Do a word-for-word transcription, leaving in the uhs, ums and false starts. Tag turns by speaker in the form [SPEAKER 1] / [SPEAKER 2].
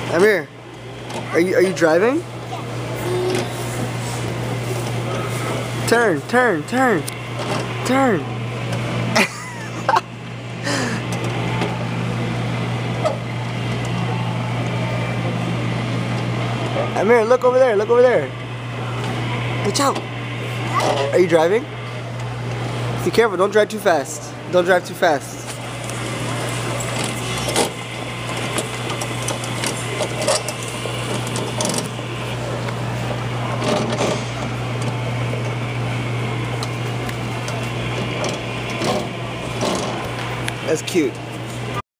[SPEAKER 1] Amir, are you are you driving? Turn, turn, turn, turn. Amir, look over there, look over there. Watch out. Are you driving? Be careful, don't drive too fast. Don't drive too fast. That's cute.